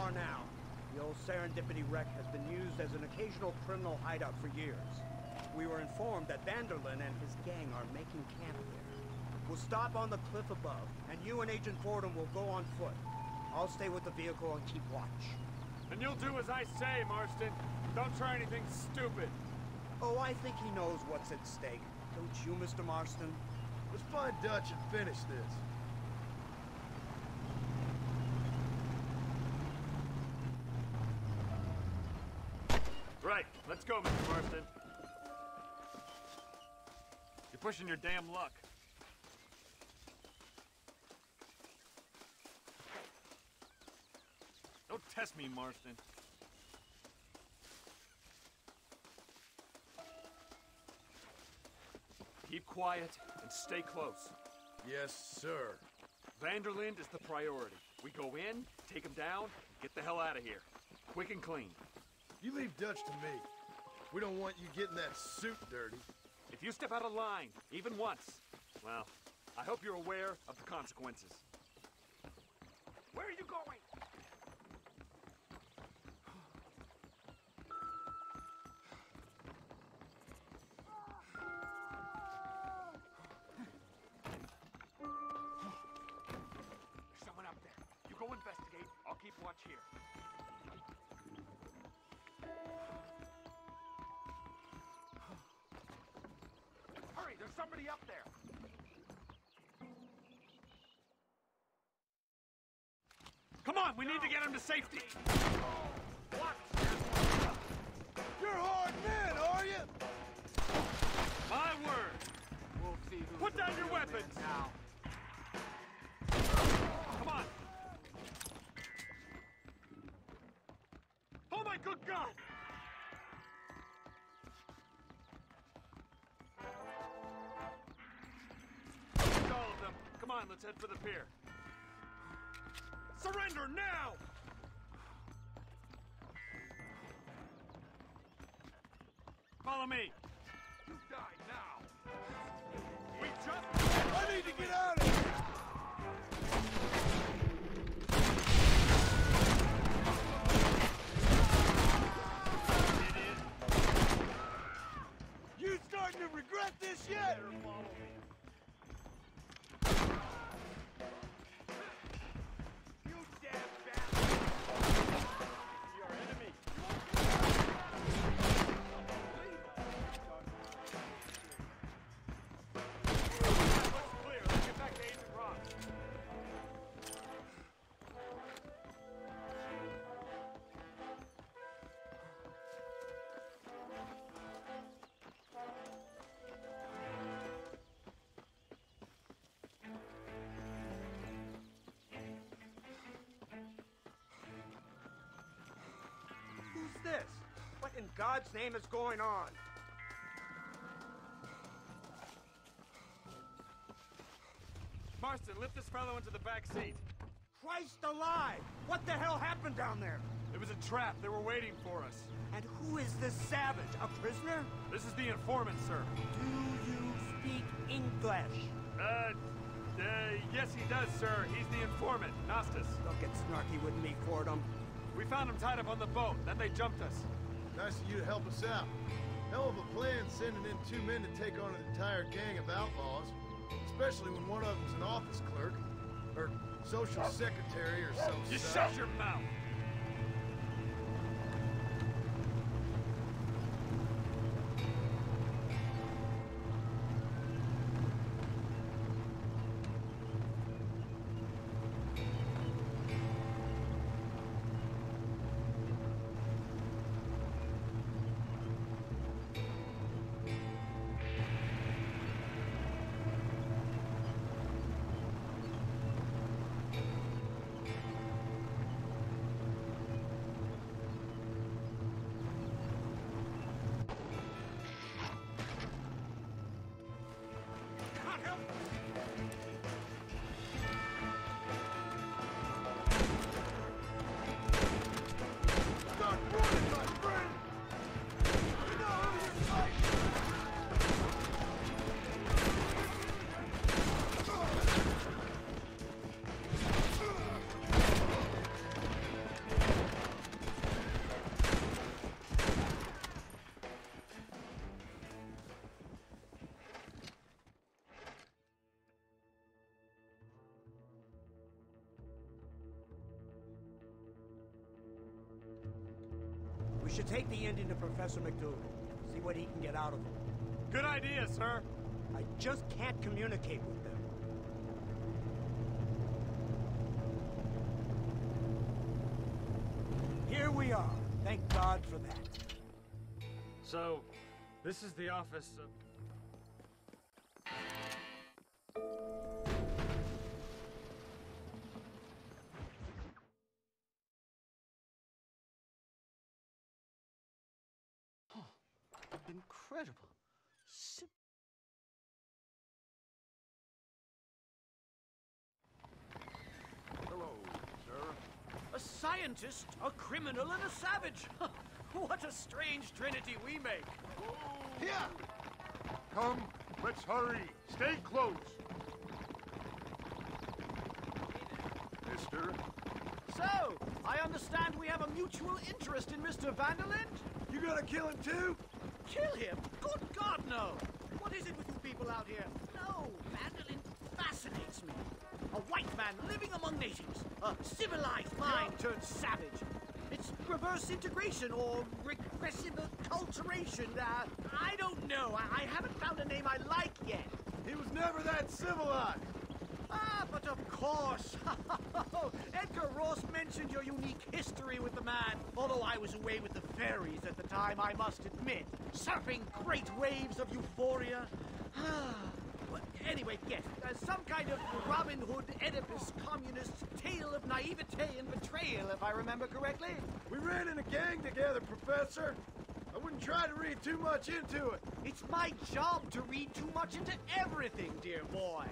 are now. The old Serendipity wreck has been used as an occasional criminal hideout for years. We were informed that Vanderlyn and his gang are making camp there. We'll stop on the cliff above, and you and Agent Fordham will go on foot. I'll stay with the vehicle and keep watch. And you'll do as I say, Marston. Don't try anything stupid. Oh, I think he knows what's at stake. Don't you, Mr. Marston? Let's find Dutch and finish this. Right, let's go, Mr. Marston. You're pushing your damn luck. Don't test me, Marston. Keep quiet and stay close. Yes, sir. Vanderlyn is the priority. We go in, take him down, get the hell out of here. Quick and clean. You leave Dutch to me. We don't want you getting that suit dirty. If you step out of line, even once, well, I hope you're aware of the consequences. Where are you going? There's someone up there. You go investigate. I'll keep watch here. Hurry, there's somebody up there. Come on, we need to get him to safety. What? You're hard men, are you? My word. We'll see who's Put down your weapons. now. Come on. Oh my good God! That's all of them. Come on, let's head for the pier. Surrender now! Follow me. You die now. We just... I need to get out of here! You starting to regret this yet? You damn bastard! Your enemy. Looks clear. Let's get back to Agent Ross. Who's this? What in God's name is going on? Marston, lift this fellow into the back seat. Christ alive! What the hell happened down there? It was a trap. They were waiting for us. And who is this savage? A prisoner? This is the informant, sir. Do you speak English? Yes he does, sir. He's the informant, Nostus. Don't get snarky with me, Fordham. We found him tied up on the boat, then they jumped us. Nice of you to help us out. Hell of a plan sending in 2 men to take on an entire gang of outlaws. Especially when one of them's an office clerk. Or social secretary or some You such. shut your mouth! We should take the Indian to Professor McDougal. See what he can get out of him. Good idea, sir. I just can't communicate with them. Here we are. Thank God for that. So, this is the office of... Incredible. Hello, sir. A scientist, a criminal, and a savage. What a strange trinity we make. Here! Come, let's hurry. Stay close. Mister, So, I understand we have a mutual interest in Mr. Vanderlyn? You gonna kill him too? Kill him? Good God, no! What is it with you people out here? No, Vanderlyn fascinates me. A white man living among natives. A civilized mind turned savage. It's reverse integration or regressive acculturation. I don't know. I haven't found a name I like yet. He was never that civilized. Ah, but of course. Edgar Ross mentioned your unique history with the man. Although I was away with the fairies at the time, I must admit. Surfing great waves of euphoria. Well, anyway, yes. Some kind of Robin Hood, Oedipus, communist tale of naivete and betrayal, if I remember correctly. We ran in a gang together, Professor. I wouldn't try to read too much into it. It's my job to read too much into everything, dear boy.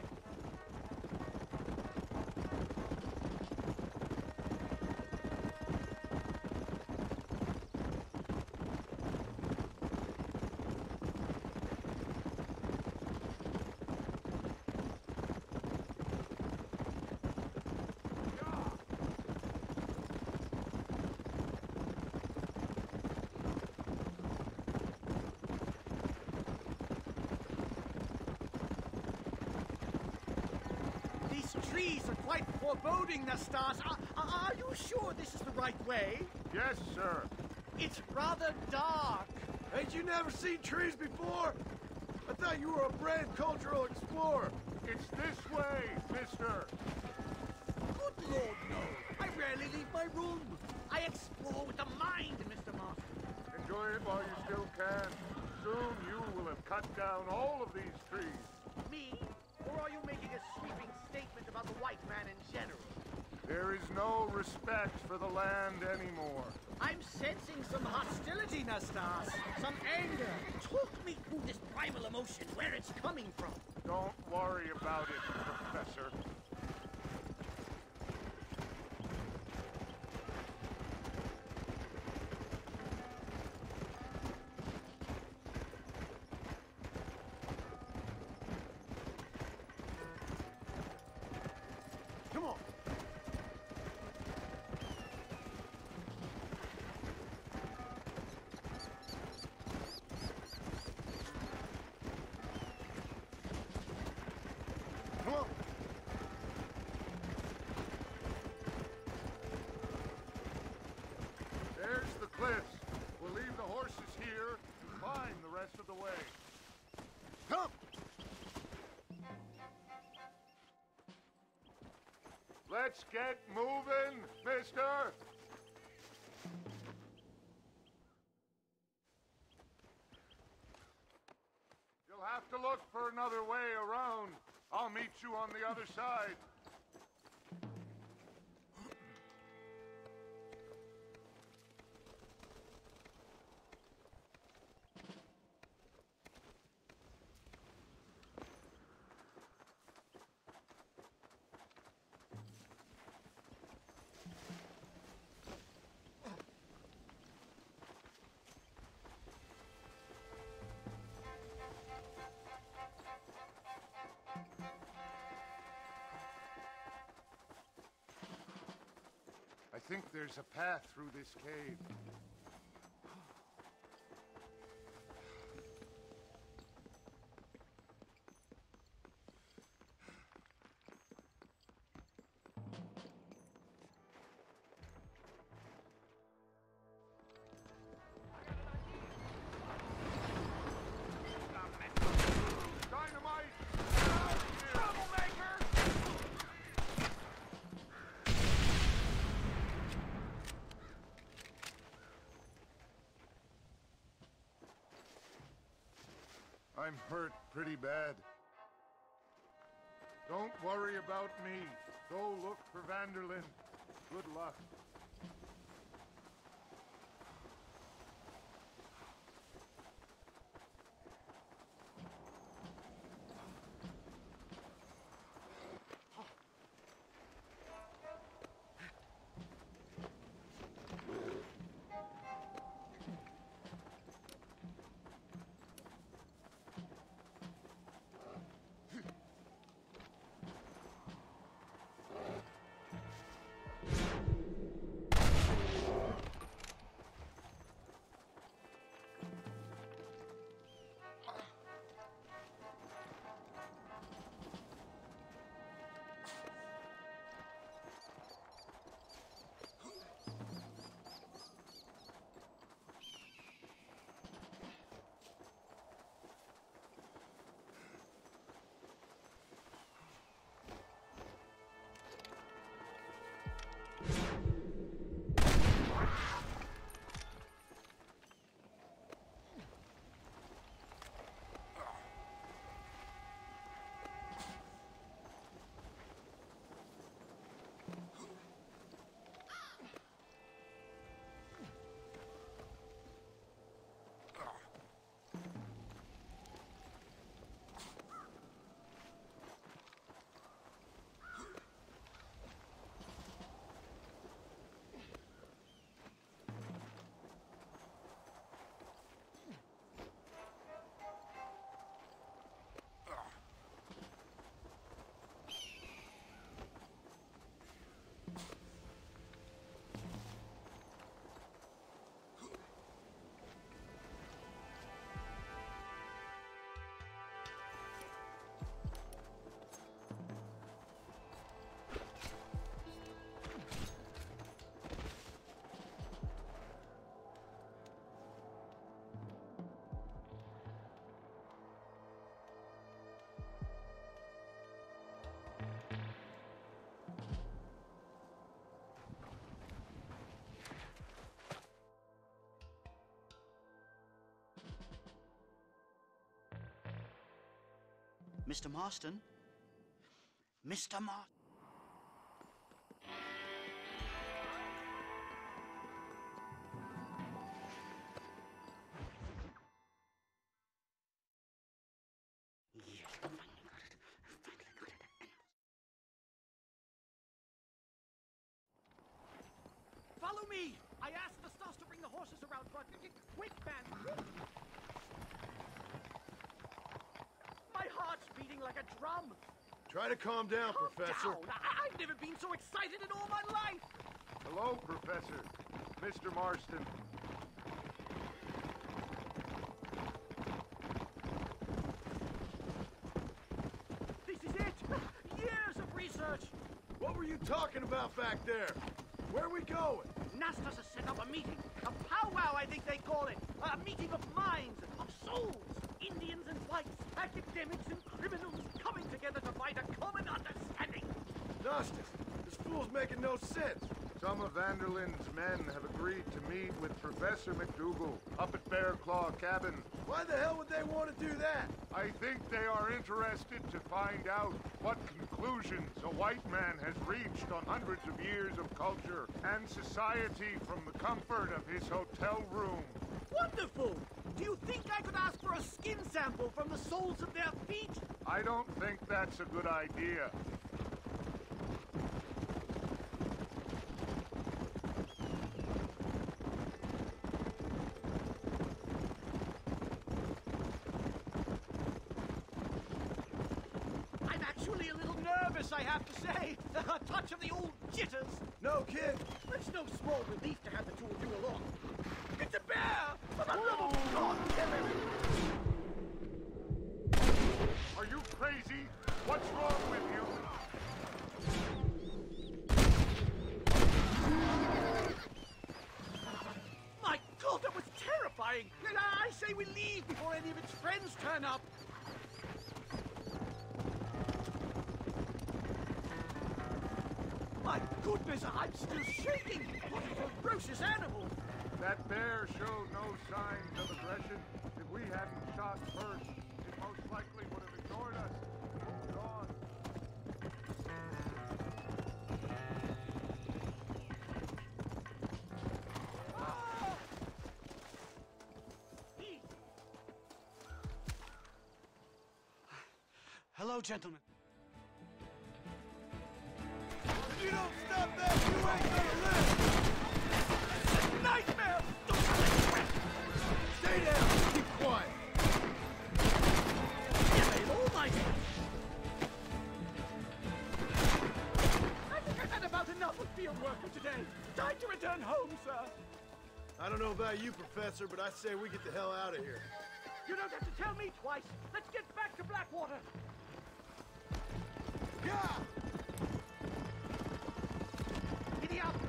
Trees are quite foreboding, Nastas. Are you sure this is the right way? yes, sir. It's rather dark. Ain't you never seen trees before? I thought you were a brand cultural explorer. It's this way, mister. Good Lord, no. I rarely leave my room. I explore with the mind, Mr. Marston. Enjoy it while you still can. Soon you will have cut down all of these trees. Me? Or are you making a sweeping statement about the white man in general? There is no respect for the land anymore. I'm sensing some hostility, Nastas. Some anger. Talk me through this primal emotion, where it's coming from. Don't worry about it, Professor. Come on. Come on. There's the cliffs. We'll leave the horses here and climb the rest of the way. Come. Let's get moving, mister. You'll have to look for another way around. I'll meet you on the other side. I think there's a path through this cave. I'm hurt pretty bad. Don't worry about me. Go look for van der Linde. Good luck. Mr. Marston? Mr. Marston? Follow me! I asked the Stas to bring the horses around front. Quick, man! My heart's beating like a drum. Try to calm down, Professor. Down. I've never been so excited in all my life. Hello, Professor. Mr. Marston. This is it. Years of research. What were you talking about back there? Where are we going? Nastas has set up a meeting. A powwow, I think they call it. A meeting of minds, of souls. Indians and whites, academics and criminals coming together to find a common understanding. Nastas, this fool's making no sense. Some of van der Linde's men have agreed to meet with Professor McDougal up at Bear Claw Cabin. Why the hell would they want to do that? I think they are interested to find out what conclusions a white man has reached on hundreds of years of culture and society from the comfort of his hotel room. Wonderful! Do you think I could ask for a skin sample from the soles of their feet? I don't think that's a good idea. I'm actually a little nervous, I have to say. A touch of the old jitters. No, kid. It's no small relief to have the two of you along. It's a bear! For the love of God, kill him! Are you crazy? What's wrong with you? My God, that was terrifying! I say we leave before any of its friends turn up. My goodness, I'm still shaking! What a ferocious animal! That bear showed no signs of aggression. If we hadn't shot first, it Hello, gentlemen. If you don't stop that, you ain't gonna live! Nightmare! Stay down! Keep quiet! Almighty! I think I've had about enough of field work for today. Time to return home, sir. I don't know about you, Professor, but I say we get the hell out of here. You don't have to tell me twice. Let's get back to Blackwater. Yeah! Giddy up!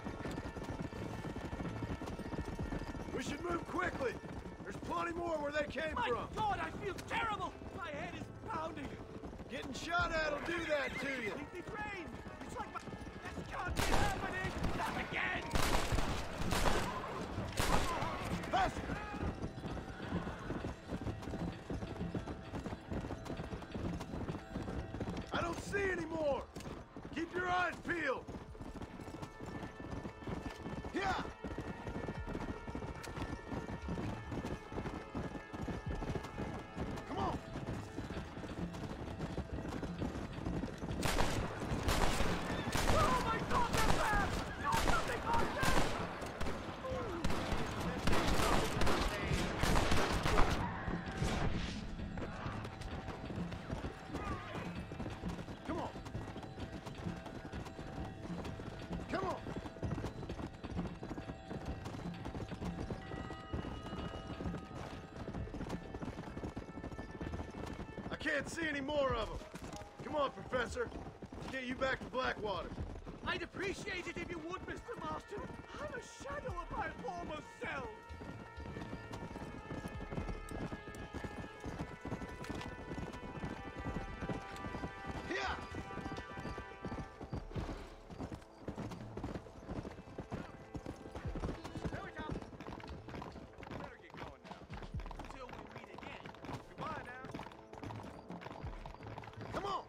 We should move quickly! There's plenty more where they came My from! God, I feel terrible! My head is pounding! Getting shot at'll do that to you! Completely drained! It's like my... This can't be happening! Not again! Faster! I don't see any more! Keep your eyes peeled! Yeah! Come on! Oh my God, they're back! No, something on them! Come on! Come on! I can't see any more of them. Come on, Professor. Let's get you back to Blackwater. I'd appreciate it if you would, Mr. Marston. I'm a shadow of my former self. Here! Throw it up. Better get going now. Until we meet again. Goodbye now. Come on!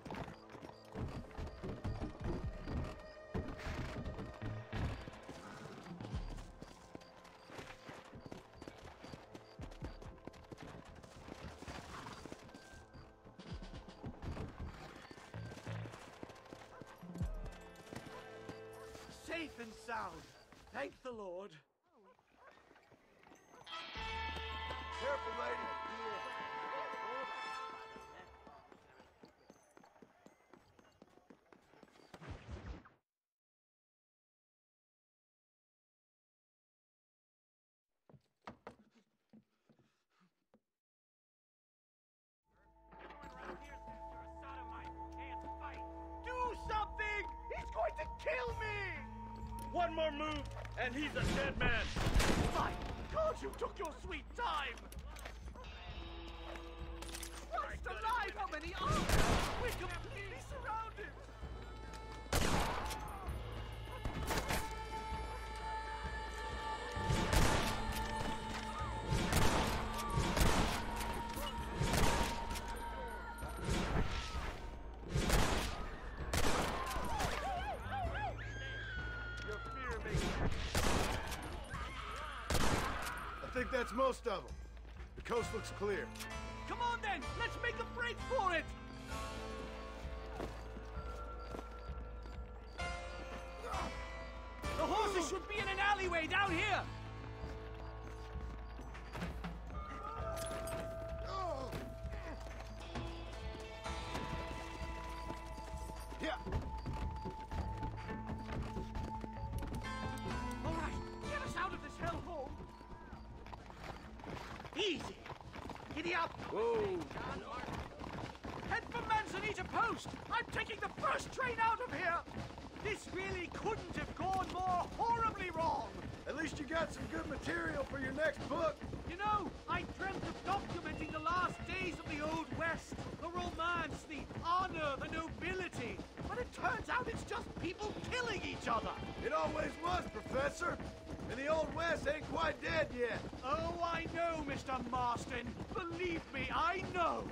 Safe and sound. Thank the Lord. Careful, lady. Do something! He's going to kill me! One more move, and he's a dead man. My God, you took your sweet time! Christ alive, how many are there? We're completely surrounded! Your fear makes I think that's most of them. The coast looks clear. Come on then, let's make a break for it! The horses should be in an alleyway down here! Yeah. All right, get us out of this hellhole! Easy! Giddy up! Whoa. Head for Manzanita Post! I'm taking the first train out of here! This really couldn't have gone more horribly wrong! At least you got some good material for your next book. You know, I dreamt of documenting the last days of the Old West. The romance, the honor, the nobility. But it turns out it's just people killing each other. It always was, Professor. And the Old West ain't quite dead yet. Oh, I know, Mr. Marston. Believe me, I know.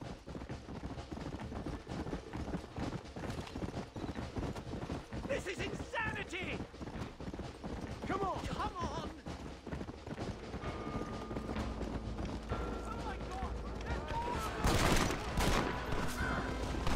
This is insanity! Come on. Come on! Oh my God!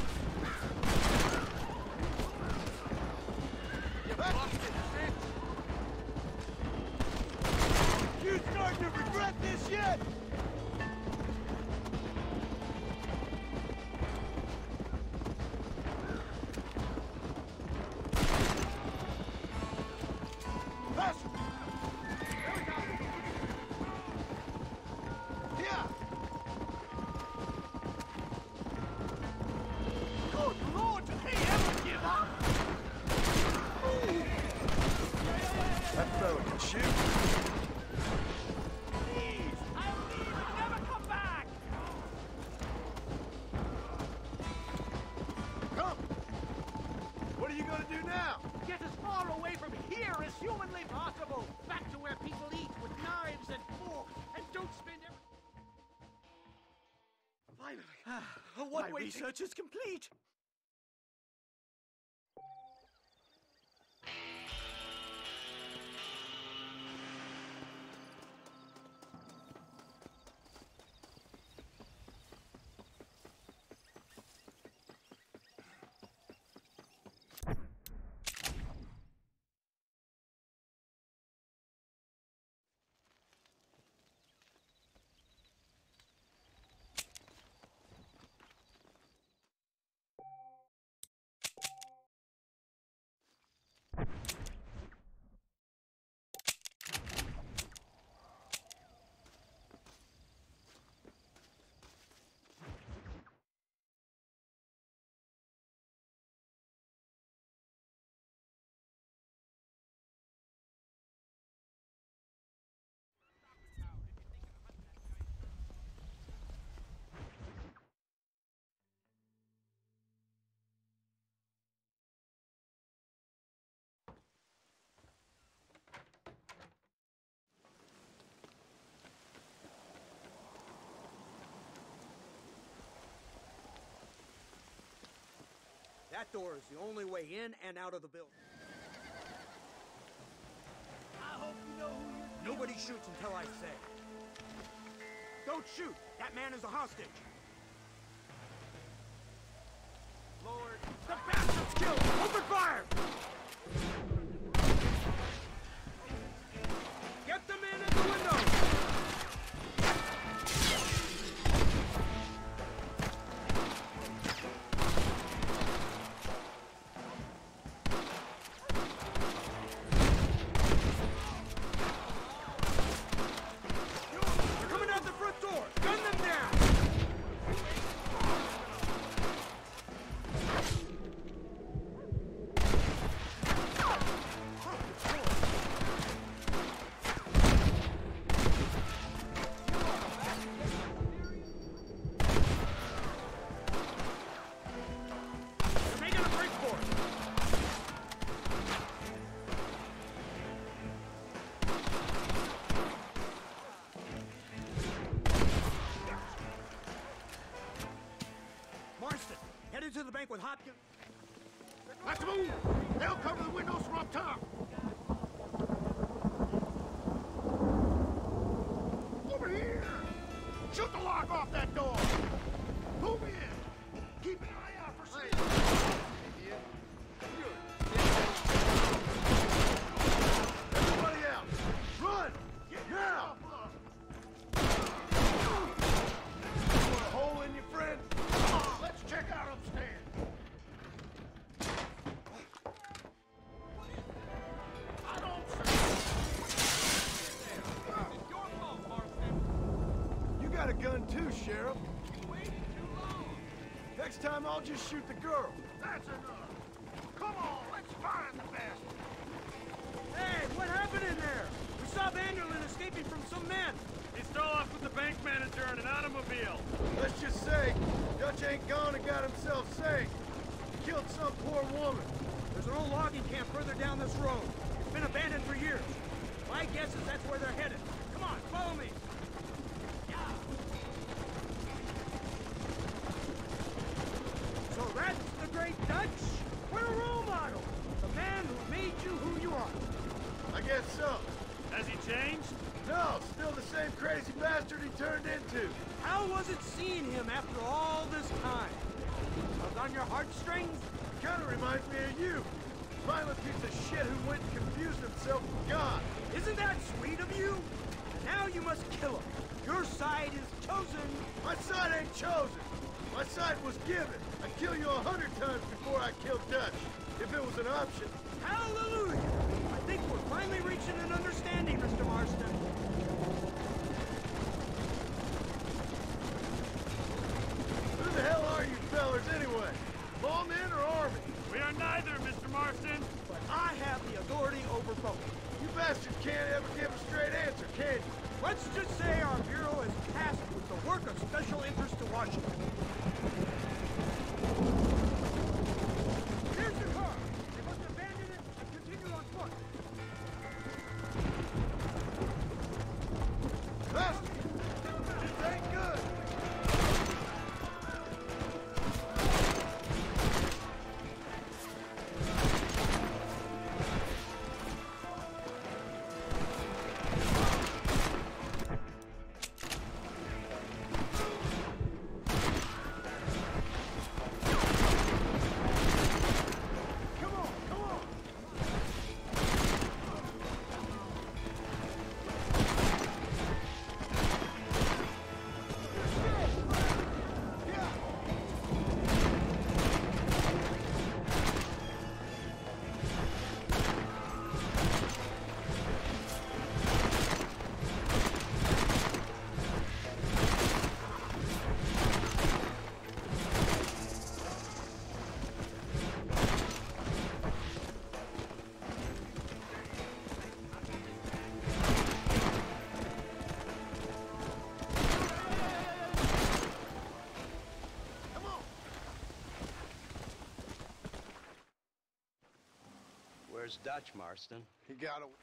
do now? Get as far away from here as humanly possible. Back to where people eat with knives and forks and don't spend every... Finally, my research is complete. That door is the only way in and out of the building. I hope you know who you're... Nobody shoots until I say. Don't shoot! That man is a hostage! Lord. The bastard's killed! Open fire! Get the man at the window! They're coming out the front door! Gun them down! They're making a break for it! Marston, headed to the bank with Hopkins. Let's move! They'll cover the windows from up top! Over here! Shoot the lock off that door! Move in! Keep an eye out for snakes! Everybody out! Run! Now! Want a hole in your friend? Let's check out upstairs! I don't see... You got a gun too, Sheriff. Next time I'll just shoot the girl. That's enough! Come on, let's find the bastard! Hey, what happened in there? We saw Vanderlyn escaping from some men. He stole off with the bank manager in an automobile. Let's just say, Dutch ain't gone and got himself saved. He killed some poor woman. There's an old logging camp further down this road. It's been abandoned for years. My guess is that's where they're headed. Come on, follow me. So that's the great Dutch? What a role model! The man who made you who you are. I guess so. Has he changed? No, still the same crazy bastard he turned into. How was it seeing him after all this time? Tug on your heartstrings? Kinda reminds me of you. Violent piece of shit who went and confused himself with God. Isn't that sweet of you? Now you must kill him. Your side is chosen. My side ain't chosen. My side was given. I'd kill you 100 times before I killed Dutch, if it was an option. Hallelujah! I think we're finally reaching an understanding, Mr. Marston. Who the hell are you fellers anyway? Lawmen or army? We are neither, Mr. Marston. But I have the authority over both. You bastard can't ever give a straight answer, can you? Let's just say our bureau is tasked with the work of special interest to Washington. Here's the car. They must have Where's Dutch, Marston? He got a...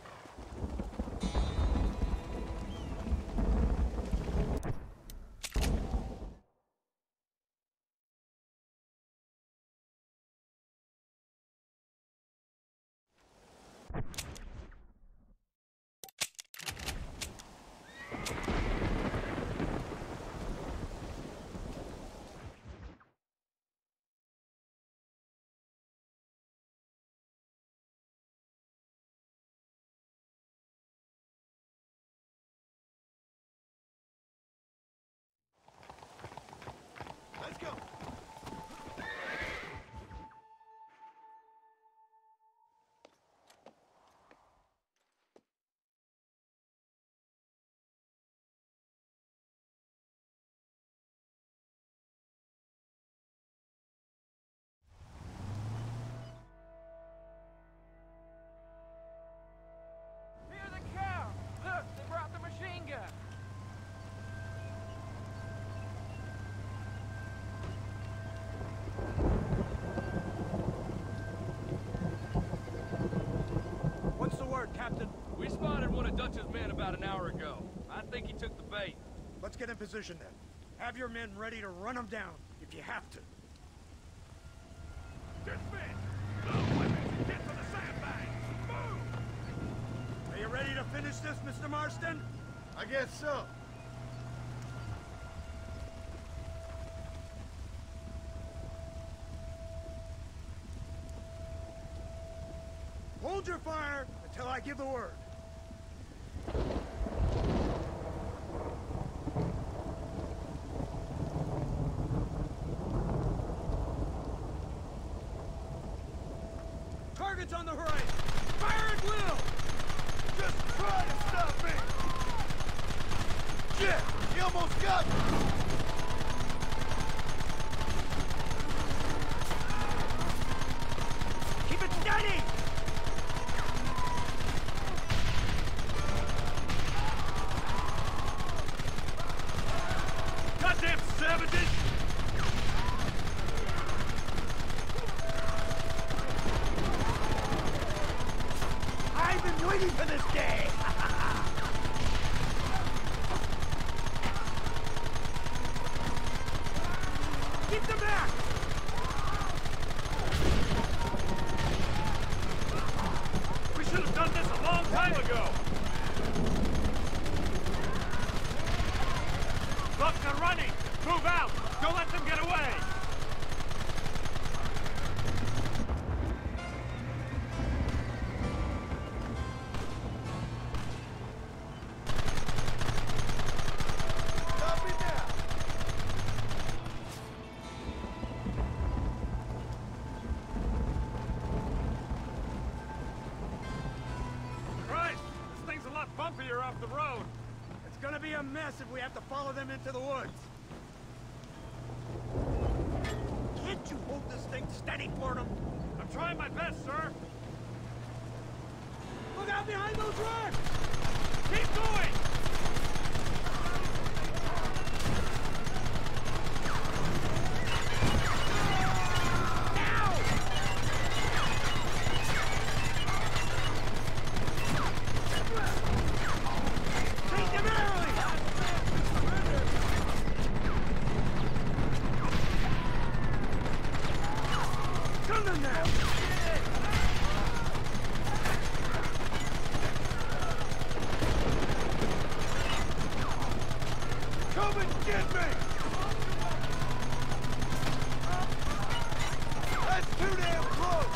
Let's go! Near the cow! Look, they brought the machine gun! What's the word, Captain? We spotted one of Dutch's men about an hour ago. I think he took the bait. Let's get in position then. Have your men ready to run them down, if you have to. Dismiss! No weapons and get to the sandbags! Move! Are you ready to finish this, Mr. Marston? I guess so. Hold your fire until I give the word. Target's on the horizon. Fire at will! Just try to stop me! Shit! He almost got me! Keep it steady! Goddamn savages! I've been waiting for this day! Keep them back! We should have done this a long time ago! Look, they're running! Move out! Don't let them get away! Stop me now! Christ! This thing's a lot bumpier off the road! It's gonna be a mess if we have to follow them into the woods. Can't you hold this thing steady for them? I'm trying my best, sir! Look out behind those rocks! Keep going! Take them early! Come on now! Come and get me! That's too damn close!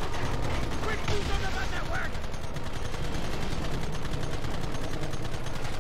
Quick, do something about that work!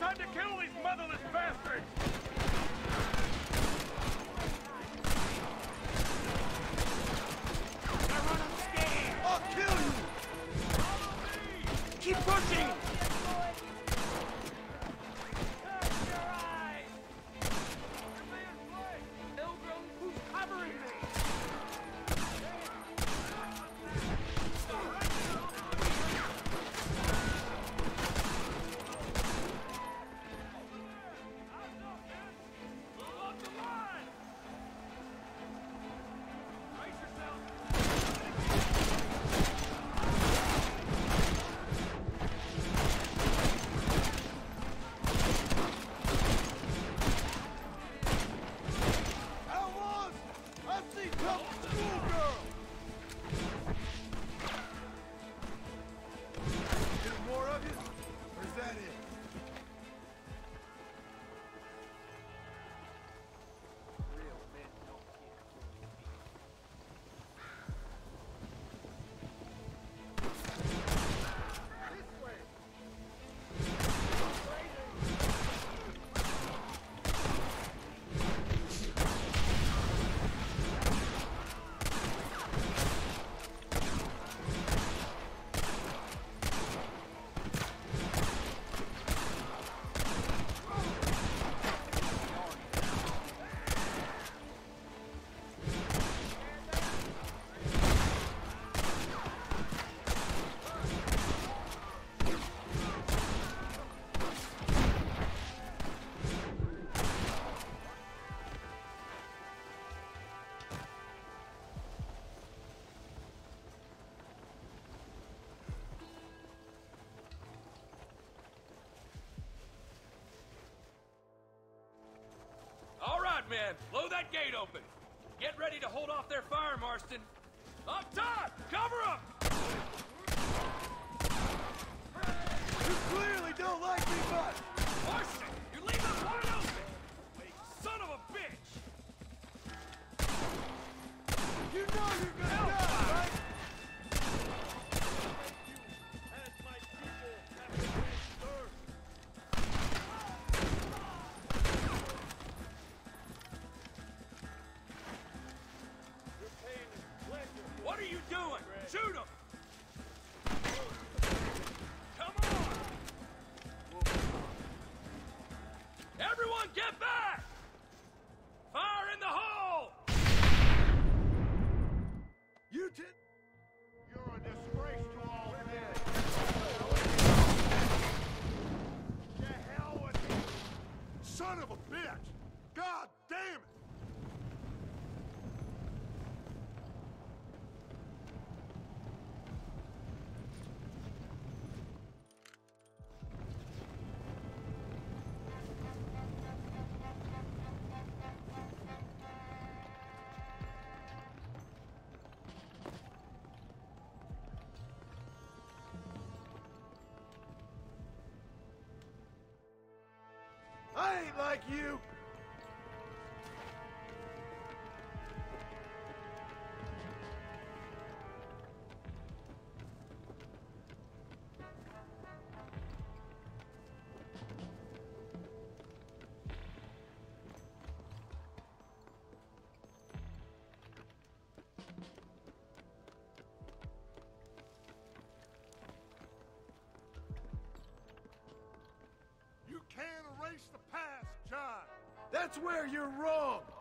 Time to kill these motherless bastards! They're running scared! I'll kill you! Keep pushing! Pilgrim, who's covering me? Outlaws! I see tough schoolgirl! Any more of you? Or is that it? Real men don't care. This way! All right, man. Blow that gate open. Get ready to hold off their fire, Marston. Up top! Cover up! You clearly don't like me much! Marston, you leave us wide open! Son of a bitch! You know you're gonna die, right? What are you doing? Shoot him! Come on! Everyone get back! Fire in the hole! You did... You're a disgrace to all men! To hell with you! Son of a bitch! God damn it! I ain't like you! You can't erase the past, John! That's where you're wrong!